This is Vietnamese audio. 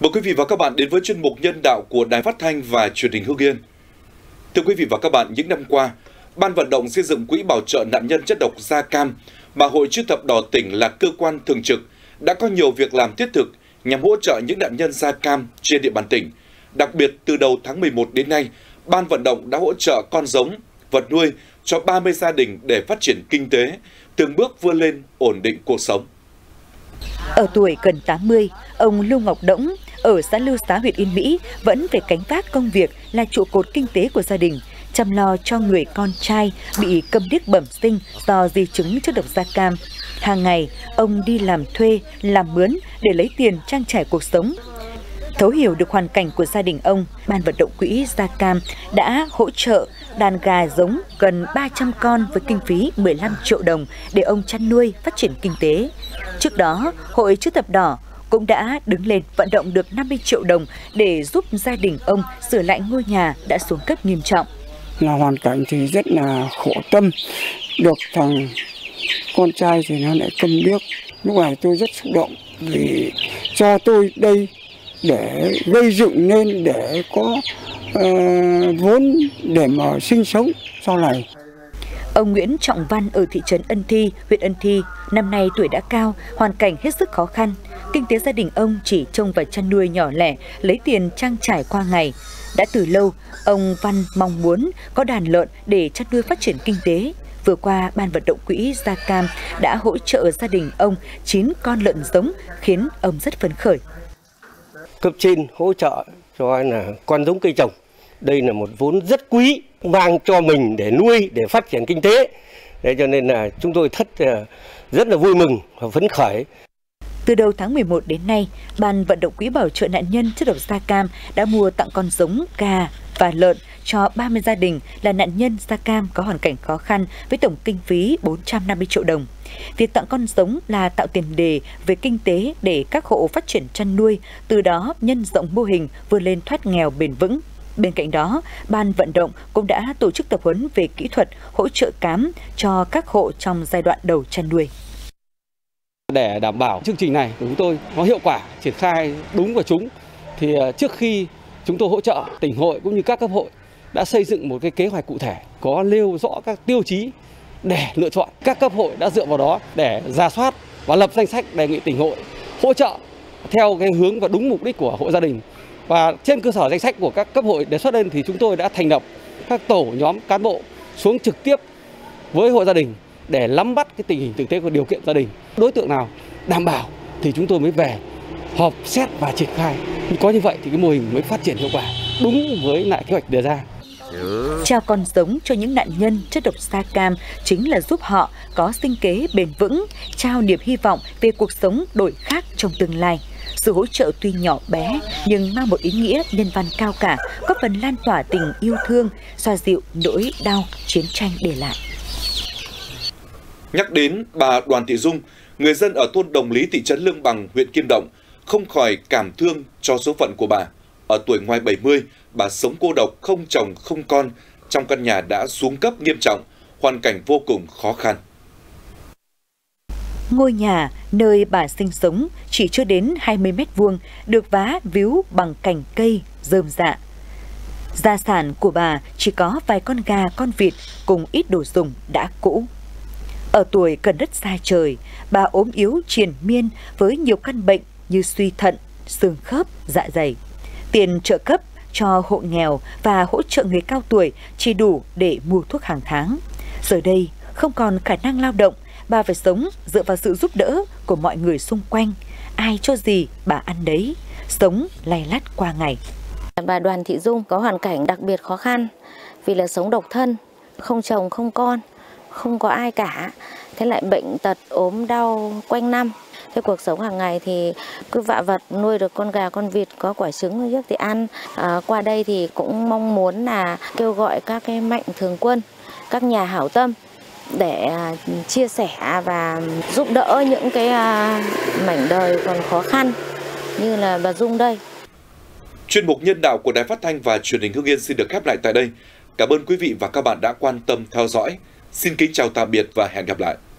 Mời quý vị và các bạn đến với chuyên mục Nhân đạo của Đài Phát thanh và Truyền hình Hưng Yên. Thưa quý vị và các bạn, những năm qua, Ban vận động xây dựng quỹ bảo trợ nạn nhân chất độc da cam mà Hội Chữ thập đỏ tỉnh là cơ quan thường trực đã có nhiều việc làm thiết thực nhằm hỗ trợ những nạn nhân da cam trên địa bàn tỉnh. Đặc biệt, từ đầu tháng 11 đến nay, Ban vận động đã hỗ trợ con giống, vật nuôi cho 30 gia đình để phát triển kinh tế, từng bước vươn lên ổn định cuộc sống. Ở tuổi gần 80, ông Lưu Ngọc Đỗng ở xã Lưu Xá, huyện Yên Mỹ vẫn phải gánh vác công việc là trụ cột kinh tế của gia đình, chăm lo cho người con trai bị câm điếc bẩm sinh do di chứng chất độc da cam. Hàng ngày, ông đi làm thuê, làm mướn để lấy tiền trang trải cuộc sống. Thấu hiểu được hoàn cảnh của gia đình ông, Ban vận động quỹ da cam đã hỗ trợ đàn gà giống gần 300 con với kinh phí 15 triệu đồng để ông chăn nuôi phát triển kinh tế. Trước đó, Hội Chữ thập đỏ cũng đã đứng lên vận động được 50 triệu đồng để giúp gia đình ông sửa lại ngôi nhà đã xuống cấp nghiêm trọng. Là hoàn cảnh thì rất là khổ tâm, được thằng con trai thì nó lại câm điếc. Lúc này tôi rất xúc động vì cho tôi đây để gây dựng nên để có vốn để mà sinh sống sau này. Ông Nguyễn Trọng Văn ở thị trấn Ân Thi, huyện Ân Thi, năm nay tuổi đã cao, hoàn cảnh hết sức khó khăn. Kinh tế gia đình ông chỉ trông vào chăn nuôi nhỏ lẻ, lấy tiền trang trải qua ngày. Đã từ lâu, ông Văn mong muốn có đàn lợn để chăn nuôi phát triển kinh tế. Vừa qua, Ban vận động quỹ da cam đã hỗ trợ gia đình ông 9 con lợn giống, khiến ông rất phấn khởi. Cấp trên hỗ trợ cho là con giống cây trồng. Đây là một vốn rất quý mang cho mình để nuôi, để phát triển kinh tế. Thế cho nên là chúng tôi rất là vui mừng và phấn khởi. Từ đầu tháng 11 đến nay, Ban vận động quỹ bảo trợ nạn nhân chất độc da cam đã mua tặng con giống gà và lợn cho 30 gia đình là nạn nhân da cam có hoàn cảnh khó khăn với tổng kinh phí 450 triệu đồng. Việc tặng con giống là tạo tiền đề về kinh tế để các hộ phát triển chăn nuôi, từ đó nhân rộng mô hình vươn lên thoát nghèo bền vững. Bên cạnh đó, Ban vận động cũng đã tổ chức tập huấn về kỹ thuật hỗ trợ cám cho các hộ trong giai đoạn đầu chăn nuôi. Để đảm bảo chương trình này của chúng tôi có hiệu quả, triển khai đúng và trúng, thì trước khi chúng tôi hỗ trợ, tỉnh hội cũng như các cấp hội đã xây dựng một cái kế hoạch cụ thể, có nêu rõ các tiêu chí để lựa chọn. Các cấp hội đã dựa vào đó để rà soát và lập danh sách đề nghị tỉnh hội hỗ trợ theo cái hướng và đúng mục đích của hộ gia đình. Và trên cơ sở danh sách của các cấp hội đề xuất lên thì chúng tôi đã thành lập các tổ nhóm cán bộ xuống trực tiếp với hộ gia đình để nắm bắt cái tình hình thực tế của điều kiện gia đình. Đối tượng nào đảm bảo thì chúng tôi mới về họp xét và triển khai. Có như vậy thì cái mô hình mới phát triển hiệu quả đúng với lại kế hoạch đề ra. Trao con giống cho những nạn nhân chất độc da cam chính là giúp họ có sinh kế bền vững, trao niềm hy vọng về cuộc sống đổi khác trong tương lai. Sự hỗ trợ tuy nhỏ bé nhưng mang một ý nghĩa nhân văn cao cả, góp phần lan tỏa tình yêu thương, xoa dịu nỗi đau chiến tranh để lại. Nhắc đến bà Đoàn Thị Dung, người dân ở thôn Đồng Lý, thị trấn Lương Bằng, huyện Kim Động không khỏi cảm thương cho số phận của bà. Ở tuổi ngoài 70, bà sống cô độc, không chồng, không con, trong căn nhà đã xuống cấp nghiêm trọng, hoàn cảnh vô cùng khó khăn. Ngôi nhà nơi bà sinh sống chỉ chưa đến 20 mét vuông, được vá víu bằng cành cây rơm rạ. Gia sản của bà chỉ có vài con gà, con vịt cùng ít đồ dùng đã cũ. Ở tuổi gần đất xa trời, bà ốm yếu triền miên với nhiều căn bệnh như suy thận, xương khớp, dạ dày. Tiền trợ cấp cho hộ nghèo và hỗ trợ người cao tuổi chỉ đủ để mua thuốc hàng tháng. Giờ đây, không còn khả năng lao động, bà phải sống dựa vào sự giúp đỡ của mọi người xung quanh. Ai cho gì bà ăn đấy, sống lay lắt qua ngày. Bà Đoàn Thị Dung có hoàn cảnh đặc biệt khó khăn vì là sống độc thân, không chồng không con, không có ai cả. Thế lại bệnh tật ốm đau quanh năm. Thế cuộc sống hàng ngày thì cứ vạ vật nuôi được con gà con vịt, có quả trứng trước thì ăn. Qua đây thì cũng mong muốn là kêu gọi các cái mạnh thường quân, các nhà hảo tâm để chia sẻ và giúp đỡ những cái mảnh đời còn khó khăn như là bà Dung đây. Chuyên mục Nhân đạo của Đài Phát thanh và Truyền hình Hưng Yên xin được khép lại tại đây. Cảm ơn quý vị và các bạn đã quan tâm theo dõi. Xin kính chào tạm biệt và hẹn gặp lại.